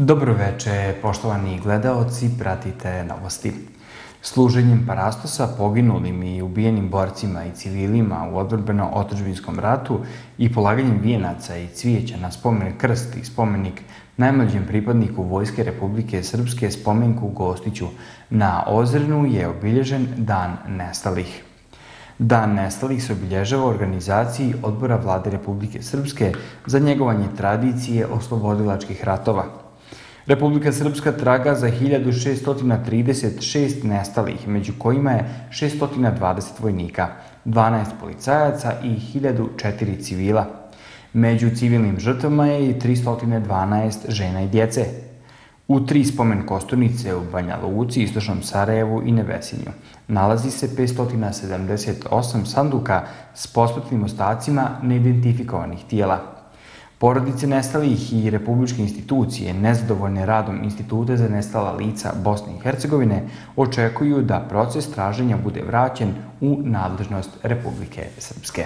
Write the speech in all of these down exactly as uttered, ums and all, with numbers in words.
Dobroveče, poštovani gledaoci, pratite novosti. Služenjem parastosa poginulim i ubijenim borcima i civilima u odbrambeno-otadžbinskom ratu i polaganjem vijenaca i cvijeća na spomenik krst i spomenik najmlađem pripadniku Vojske Republike Srpske spomenku Gostiću na Ozrenu je obilježen Dan nestalih. Dan nestalih se obilježava u organizaciji Odbora Vlade Republike Srpske za njegovanje tradicije oslobodilačkih ratova. Republika Srpska traga za hiljadu šeststo trideset šest nestalih, među kojima je šeststo dvadeset vojnika, dvanaest policajaca i hiljadu četiri civila. Među civilnim žrtvama je i tristo dvanaest žena i djece. U tri spomen kosturnice u Banja Luci, Istočnom Sarajevu i Nevesinju nalazi se petsto sedamdeset osam sanduka s posmrtnim ostacima neidentifikovanih tijela. Porodice nestalih i republičke institucije, nezadovoljne radom Instituta za nestala lica Bosne i Hercegovine, očekuju da proces traženja bude vraćen u nadležnost Republike Srpske.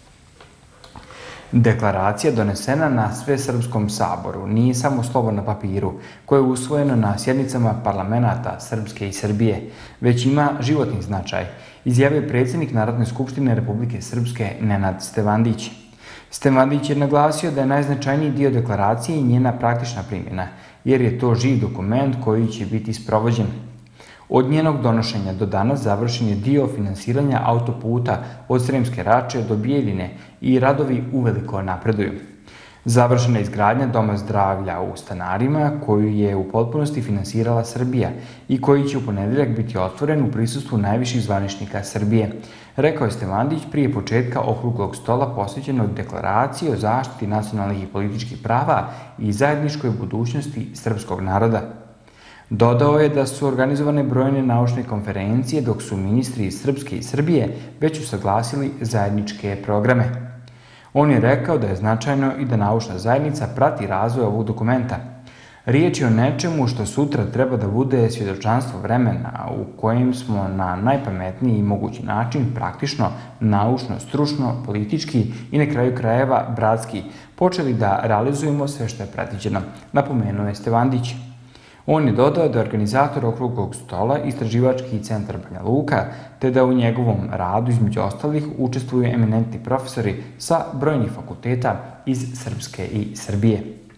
Deklaracija donesena na Svesrpskom saboru nije samo slovo na papiru koje je usvojeno na sjednicama parlamenata Srpske i Srbije, već ima životni značaj, izjavio je predsjednik Narodne skupštine Republike Srpske Nenad Stevandić. Stevandić je naglasio da je najznačajniji dio deklaracije i njena praktična primjena, jer je to živ dokument koji će biti sprovođen. Od njenog donošenja do danas završen je dio finansiranja autoputa od Sremske Rače do Bijeljine i radovi uveliko napreduju. Završena je izgradnja Doma zdravlja u Stanarima, koju je u potpunosti finansirala Srbija i koji će u ponedjeljak biti otvoren u prisustvu najviših zvaničnika Srbije, rekao je Stevandić prije početka okruglog stola posvećenog deklaraciji o zaštiti nacionalnih i političkih prava i zajedničkoj budućnosti srpskog naroda. Dodao je da su organizovane brojne naučne konferencije, dok su ministri iz Srpske i Srbije već usaglasili zajedničke programe. On je rekao da je značajno i da naučna zajednica prati razvoj ovog dokumenta. Riječ je o nečemu što sutra treba da bude svjedočanstvo vremena u kojem smo na najpametniji mogući način praktično, naučno, stručno, politički i na kraju krajeva bratski počeli da realizujemo sve što je predviđeno, napomenuo je Stevandić. On je dodao da je organizator okruglog stola Istraživački centar Banja Luka, te da u njegovom radu između ostalih učestvuju eminentni profesori sa brojnih fakulteta iz Srpske i Srbije.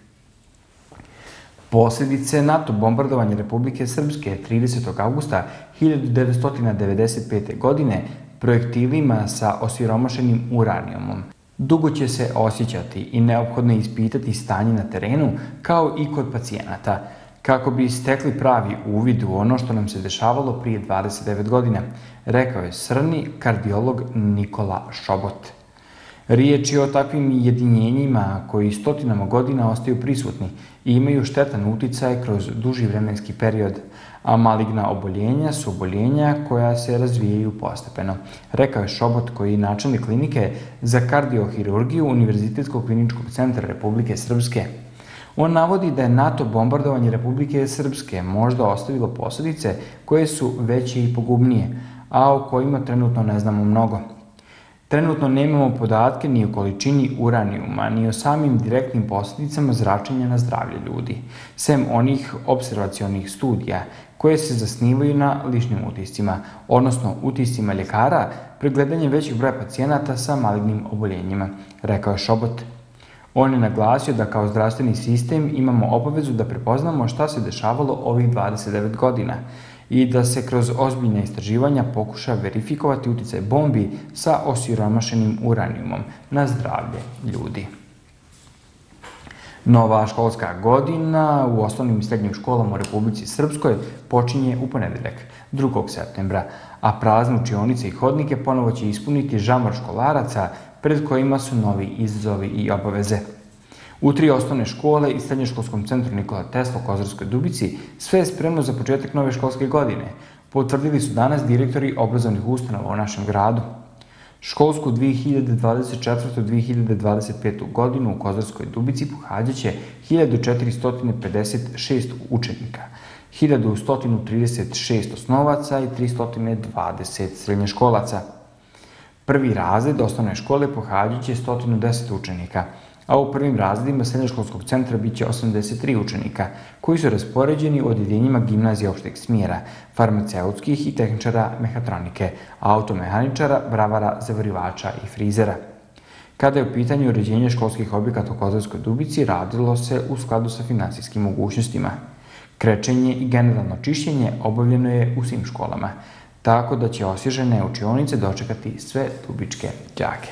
Posljedice NATO bombardovanja Republike Srpske tridesetog avgusta hiljadu devetsto devedeset pete. godine projektilima sa osiromašenim uranijumom dugo će se osjećati i neophodno je ispitati stanje na terenu kao i kod pacijenata, kako bi stekli pravi uvid u ono što nam se dešavalo prije dvadeset devet godina, rekao je srni kardiolog Nikola Šobot. Riječ je o takvim jedinjenjima koji stotinama godina ostaju prisutni i imaju štetan uticaj kroz duži vremenski period, a maligna oboljenja su oboljenja koja se razvijaju postepeno, rekao je Šobot, koji je načelnik klinike za kardiohirurgiju Univerzitetskog kliničkog centra Republike Srpske. On navodi da je NATO bombardovanje Republike Srpske možda ostavilo posljedice koje su veće i pogubnije, a o kojima trenutno ne znamo mnogo. Trenutno nemamo podatke ni o količini uranijuma, ni o samim direktnim posljedicama zračenja na zdravlje ljudi, sem onih observacionih studija koje se zasnivaju na ličnim utiscima, odnosno utiscima ljekara, pregledanjem većih broja pacijenata sa malignim oboljenjima, rekao je Šobot. On je naglasio da kao zdravstveni sistem imamo obavezu da prepoznamo šta se dešavalo ovih dvadeset devet godina i da se kroz ozbiljne istraživanja pokuša verifikovati uticaj bombi sa osiromašenim uranijumom na zdravlje ljudi. Nova školska godina u osnovnim i srednjim školama u Republici Srpskoj počinje u ponedjeljak, drugog septembra, a prazne učionice i hodnike ponovo će ispuniti žamor školaraca pred kojima su novi izazovi i obaveze. U tri osnovne škole i srednjoškolskom centru Nikola Tesla u Kozarskoj Dubici sve je spremno za početak nove školske godine, potvrdili su danas direktori obrazovnih ustanova u našem gradu. Školsku dvije hiljade dvadeset četvrtu dvije hiljade dvadeset petu. godinu u Kozarskoj Dubici pohađaće hiljadu četiristo pedeset šest učenika, hiljadu sto trideset šest osnovaca i tristo dvadeset srednjoškolaca. Prvi razred osnovne škole pohađaće sto deset učenika, a u prvim razredima srednjoškolskog centra biće osamdeset tri učenika, koji su raspoređeni u odeljenjima gimnazije opšteg smjera, farmaceutskih i tehničara mehatronike, automehaničara, bravara, zavarivača i frizera. Kada je u pitanju uređenje školskih objekata u Kozarskoj Dubici, radilo se u skladu sa finansijskim mogućnostima. Krečenje i generalno čišćenje obavljeno je u svim školama, tako da će osvježene učionice dočekati sve dubičke đake.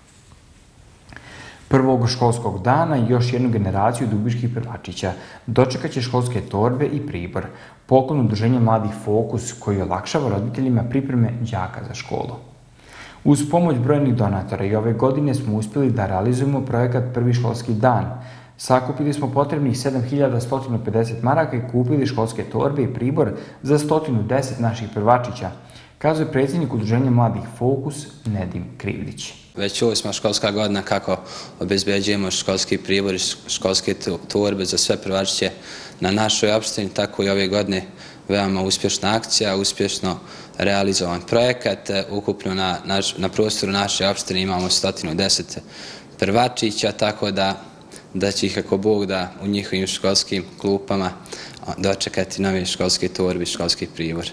Prvog školskog dana još jednu generaciju dubičkih prvačića dočekat će školske torbe i pribor, poklon udruženja Mladih Fokus koji olakšava roditeljima pripreme đaka za školu. Uz pomoć brojnih donatora i ove godine smo uspjeli da realizujemo projekat Prvi školski dan. Sakupili smo potrebnih sedam hiljada sto pedeset maraka i kupili školske torbe i pribor za sto deset naših prvačića, kazuje predsjednik udruženja Mladih Fokus Nedim Krivdić. Već osma školska godina kako obezbeđujemo školski pribor i školske torbe za sve prvačiće na našoj opštini, tako i ove godine veoma uspješna akcija, uspješno realizovan projekat. Ukupno na, naš, na prostoru naše opštine imamo sto deset prvačića, tako da, da će ih ako Bog da u njihovim školskim klupama dočekati nove školske torbe i školski pribor.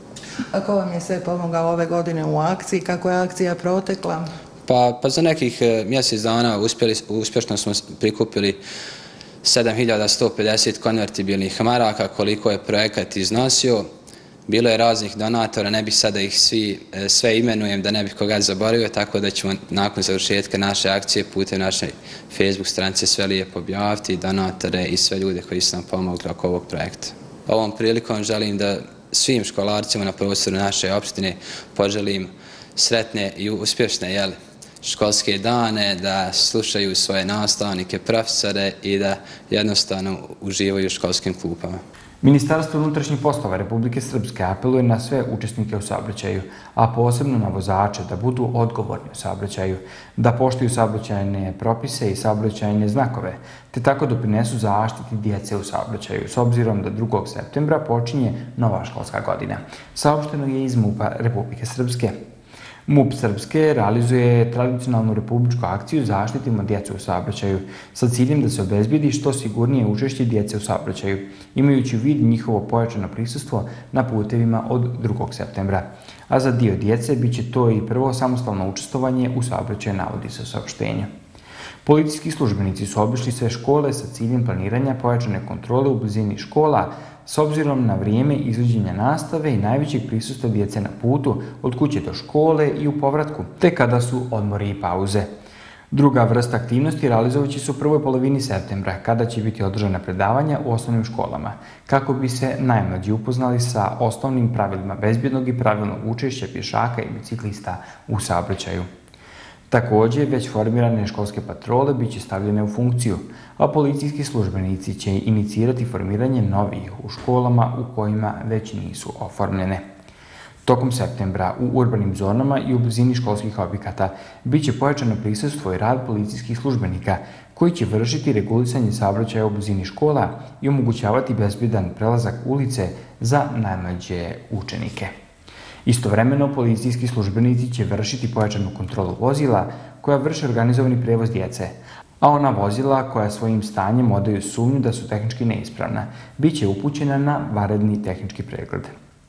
A ko vam je sve pomogao ove godine u akciji? Kako je akcija protekla? Pa, pa za nekih mjesec dana uspjeli, uspješno smo prikupili sedam hiljada sto pedeset konvertibilnih maraka, koliko je projekat iznosio. Bilo je raznih donatora, ne bih sada ih svi, sve imenujem da ne bih koga zaboravio, tako da ćemo nakon završetka naše akcije putem naše Facebook stranice sve lijepo objaviti, donatore i sve ljude koji su nam pomogli oko ovog projekta. Ovom prilikom želim da svim školarcima na prostoru naše opštine poželim sretne i uspješne jeli, školske dane, da slušaju svoje nastavnike, profesore i da jednostavno uživaju u školskim klupama. Ministarstvo unutrašnjih poslova Republike Srpske apeluje na sve učesnike u saobraćaju, a posebno na vozače da budu odgovorni u saobraćaju, da poštuju saobraćajne propise i saobraćajne znakove, te tako doprinesu zaštiti djece u saobraćaju, s obzirom da drugog septembra počinje nova školska godina. Saopšteno je iz MUP-a Republike Srpske. MUP Srpske realizuje tradicionalnu republičku akciju Zaštitimo djecu u saobraćaju sa ciljem da se obezbijedi što sigurnije učešće djece u saobraćaju, imajući u vidu njihovo pojačano prisustvo na putevima od drugog septembra. A za dio djece bit će to i prvo samostalno učestvovanje u saobraćaju, navodi se u saopštenju. Policijski službenici su obišli sve škole sa ciljem planiranja pojačane kontrole u blizini škola, s obzirom na vrijeme izvođenja nastave i najvećeg prisustva djece na putu od kuće do škole i u povratku, te kada su odmori i pauze. Druga vrsta aktivnosti realizovaće se u prvoj polovini septembra, kada će biti održana predavanja u osnovnim školama, kako bi se najmlađi upoznali sa osnovnim pravilima bezbjednog i pravilnog učešća pješaka i biciklista u saobraćaju. Također, već formirane školske patrole bit će stavljene u funkciju, a policijski službenici će inicirati formiranje novih u školama u kojima već nisu oformljene. Tokom septembra u urbanim zonama i u blizini školskih objekata bit će pojačano prisustvo i rad policijskih službenika koji će vršiti regulisanje saobraćaja u blizini škola i omogućavati bezbjedan prelazak ulice za najmlađe učenike. Istovremeno, policijski službenici će vršiti pojačanu kontrolu vozila koja vrše organizovani prevoz djece, a ona vozila koja svojim stanjem odaju sumnju da su tehnički neispravna bit će upućena na vanredni tehnički pregled.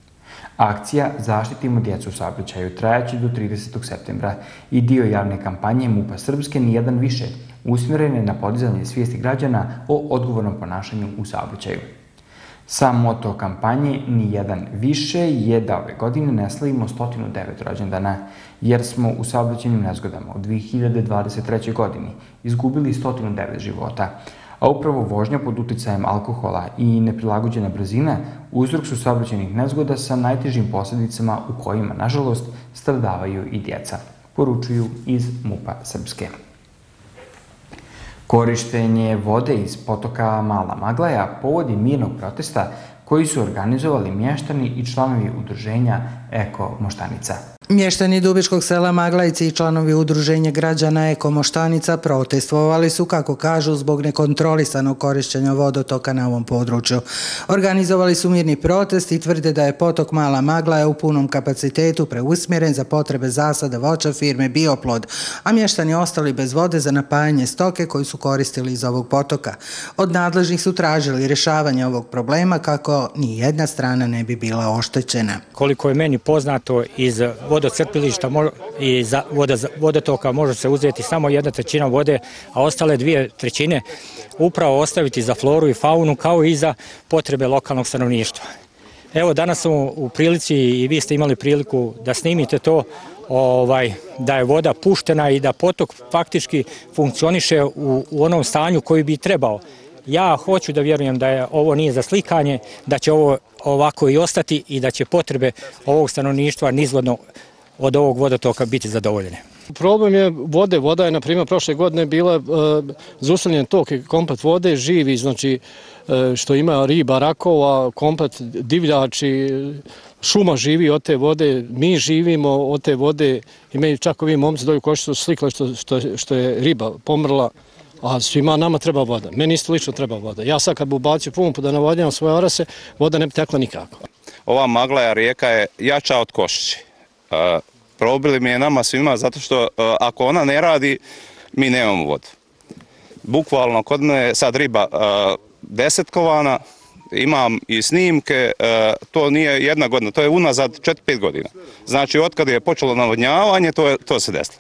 Akcija Zaštitimo djecu u saobraćaju trajaće do tridesetog septembra i dio javne kampanje MUP-a Srpske Nijedan više usmjeren je na podizanje svijesti građana o odgovornom ponašanju u saobraćaju. Sam moto kampanje Nijedan više je da ove godine ne slavimo sto devet rođendana, jer smo u saobraćajnim nezgodama u dvije hiljade dvadeset trećoj. godini izgubili sto devet života, a upravo vožnja pod uticajem alkohola i neprilagođena brzina uzrok su saobraćajnih nezgoda sa najtežim posljedicama u kojima, nažalost, stradavaju i djeca, poručuju iz MUP-a Srpske. Korištenje vode iz potoka Mala Maglaja povod je mirnog protesta koji su organizovali mještani i članovi udruženja Eko Moštanica. Mještani Dubičkog sela Maglajci i članovi udruženja građana Eko Moštanica protestvovali su, kako kažu, zbog nekontrolisanog korištenja vodotoka na ovom području. Organizovali su mirni protest i tvrde da je potok Mala Maglaja u punom kapacitetu preusmjeren za potrebe zasada voća firme Bioplod, a mještani ostali bez vode za napajanje stoke koju su koristili iz ovog potoka. Od nadležnih su tražili rješavanje ovog problema kako ni jedna strana ne bi bila oštećena. Koliko je meni poznato, iz vodocrpilišta i vodotoka može se uzeti samo jedna trećina vode, a ostale dvije trećine upravo ostaviti za floru i faunu kao i za potrebe lokalnog stanovništva. Evo, danas smo u prilici i vi ste imali priliku da snimite to, ovaj, da je voda puštena i da potok faktički funkcioniše u, u onom stanju koji bi trebao. Ja hoću da vjerujem da je ovo nije za slikanje, da će ovo ovako i ostati i da će potrebe ovog stanovništva nizvodno od ovog vodotoka biti zadovoljene. Problem je vode. Voda je, na primjer, prošle godine bila uh, zaustavljen tok i komplet vode, živi, znači uh, što ima riba, rakova, komplet divljači, šuma živi od te vode, mi živimo od te vode, imaju čak ovi momci dolju Košicu slikali što, što, što je riba pomrla, a svima nama treba voda. Meni isto lično treba voda. Ja sad kad bi ubacio pumpu da navodnjavam svoje orase, voda ne bi tekla nikako. Ova Maglaja rijeka je jača od Košiće. Uh, problem je nama svima zato što uh, ako ona ne radi, mi nemamo vodu. Bukvalno kod mene je sad riba uh, desetkovana, imam i snimke, uh, to nije jedna godina, to je unazad četiri pet godina. Znači, otkad je počelo navodnjavanje, to, je, to se desilo.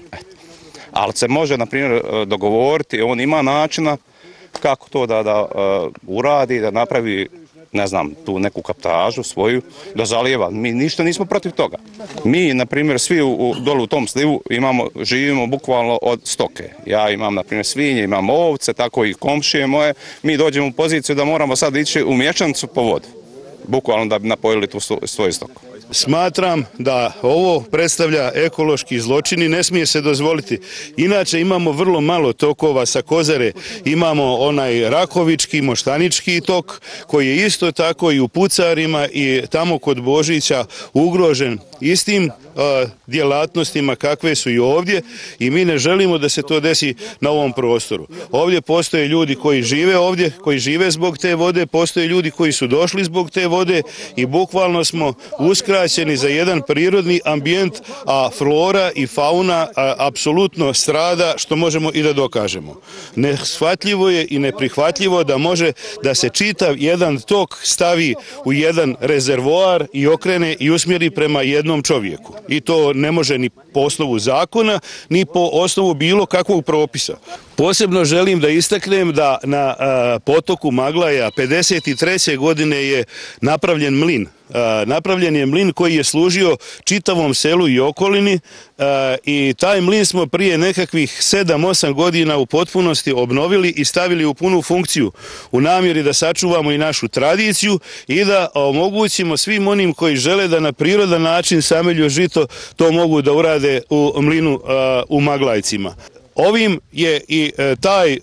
Ali se može, na primjer, dogovoriti, on ima načina kako to da, da uh, uradi, da napravi, ne znam, tu neku kaptažu svoju, da zalijeva. Mi ništa nismo protiv toga. Mi, na primjer, svi u, u, dolu u tom slivu imamo, živimo bukvalno od stoke. Ja imam, na primjer, svinje, imam ovce, tako i komšije moje. Mi dođemo u poziciju da moramo sad ići u Mječanicu po vodu, bukvalno da bi napojili tu svoju stoku. Smatram da ovo predstavlja ekološki zločin i ne smije se dozvoliti. Inače imamo vrlo malo tokova sa Kozare, imamo onaj Rakovički, Moštanički tok koji je isto tako i u Pucarima i tamo kod Božića ugrožen istim uh, djelatnostima kakve su i ovdje i mi ne želimo da se to desi na ovom prostoru. Ovdje postoje ljudi koji žive ovdje, koji žive zbog te vode, postoje ljudi koji su došli zbog te vode i bukvalno smo uskraćeni za jedan prirodni ambijent, a flora i fauna apsolutno strada, što možemo i da dokažemo. Neshvatljivo je i neprihvatljivo da može da se čitav jedan tok stavi u jedan rezervoar i okrene i usmjeri prema jednom čovjeku. I to ne može ni po osnovu zakona, ni po osnovu bilo kakvog propisa. Posebno želim da istaknem da na a, potoku Maglaja pedeset treće godine je napravljen mlin. A, napravljen je mlin koji je služio čitavom selu i okolini a, i taj mlin smo prije nekakvih sedam osam godina u potpunosti obnovili i stavili u punu funkciju u namjeri da sačuvamo i našu tradiciju i da omogućimo svim onim koji žele da na prirodan način samelju žito to mogu da urade u mlinu a, u Maglajcima. Ovim je i e, taj e,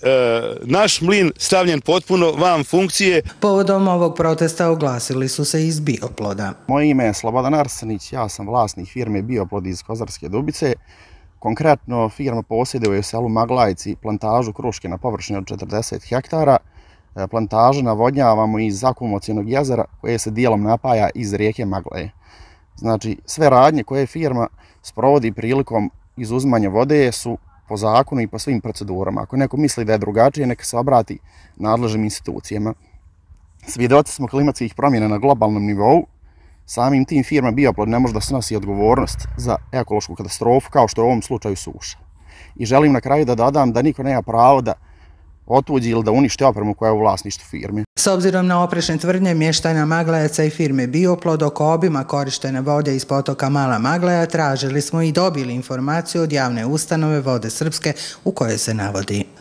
naš mlin stavljen potpuno van funkcije. Povodom ovog protesta oglasili su se iz Bioploda. Moje ime je Slobodan Arsenić, ja sam vlasnik firme Bioplod iz Kozarske Dubice. Konkretno firma posjeduje u selu Maglajci plantažu kruške na površini od četrdeset hektara. E, plantažu navodnjavamo iz akumulacionog jezera koje se dijelom napaja iz rijeke Maglaje. Znači, sve radnje koje firma sprovodi prilikom izuzimanja vode su po zakonu i po svim procedurama. Ako neko misli da je drugačije, neka se obrati nadležnim institucijama. Svjedoci smo klimatskih promjena na globalnom nivou. Samim tim firma Bioplod ne može da snosi odgovornost za ekološku katastrofu, kao što je u ovom slučaju suša. I želim na kraju da dodam da niko nema pravo da otuđi ili da uništi opremu koja je u vlasništvu firme. S obzirom na oprečne tvrdnje mještana Maglajaca i firme Bioplod oko obima korištene vode iz potoka Mala Maglaja, tražili smo i dobili informaciju od javne ustanove Vode Srpske u kojoj se navodi: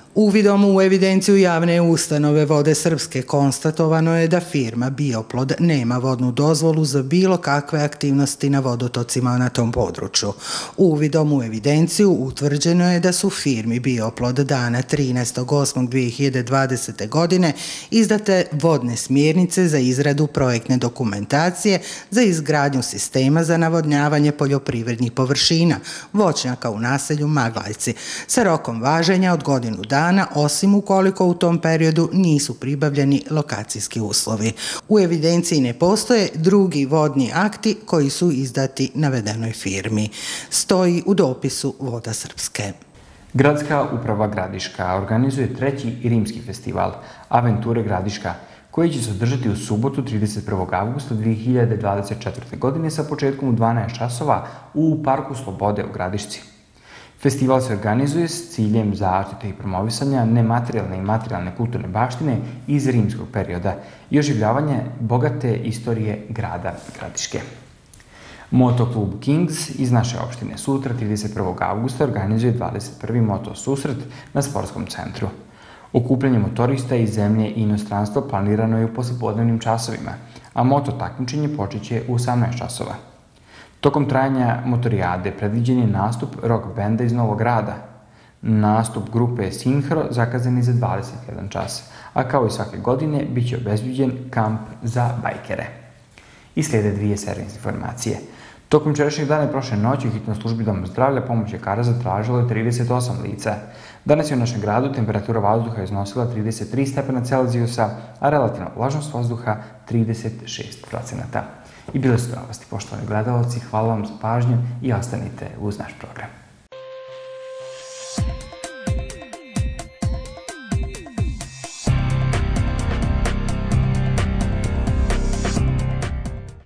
Uvidom u evidenciju javne ustanove Vode Srpske konstatovano je da firma Bioplod nema vodnu dozvolu za bilo kakve aktivnosti na vodotocima na tom području. Uvidom u evidenciju utvrđeno je da su firmi Bioplod dana trinaestog osmog dve hiljade dvadesete. godine izdate vodne smjernice za izradu projektne dokumentacije za izgradnju sistema za navodnjavanje poljoprivrednih površina, voćnjaka u naselju Maglajci, sa rokom važenja od godinu dana, osim ukoliko u tom periodu nisu pribavljeni lokacijski uslovi. U evidenciji ne postoje drugi vodni akti koji su izdati navedenoj firmi. Stoji u dopisu Voda Srpske. Gradska uprava Gradiška organizuje treći rimski festival Aventure Gradiška, koji će se održati u subotu trideset prvog avgusta dve hiljade dvadeset četvrte. godine sa početkom u dvanaest časova u Parku Slobode u Gradišci. Festival se organizuje s ciljem zaštite i promovisanja nematerijalne i materijalne kulturne baštine iz rimskog perioda i oživljavanje bogate istorije grada Gradiške. Motoklub Kings iz naše opštine sutra trideset prvog avgusta organizuje dvadeset prvi moto susret na sportskom centru. Okupljanje motorista iz zemlje i inostranstva planirano je u poslepodnevnim časovima, a moto takmičenje počeće u osamnaest časova. Tokom trajanja motorijade predviđen je nastup rock benda iz Novog Grada. Nastup grupe Sinhro zakazan je za dvadeset jedan čas, a kao i svake godine bit će obezbeđen kamp za bajkere. I slijede dvije servisne informacije. Tokom jučerašnjeg dana i prošle noći u hitnoj službi Doma zdravlja pomoć ljekara zatražilo je trideset osam lica. Danas je u našem gradu temperatura vazduha iznosila trideset tri stepena Celzijusa, a relativna vlažnost vazduha trideset šest procenata. I bile su novosti, poštovani gledalci, hvala vam za pažnju i ostanite uz naš program.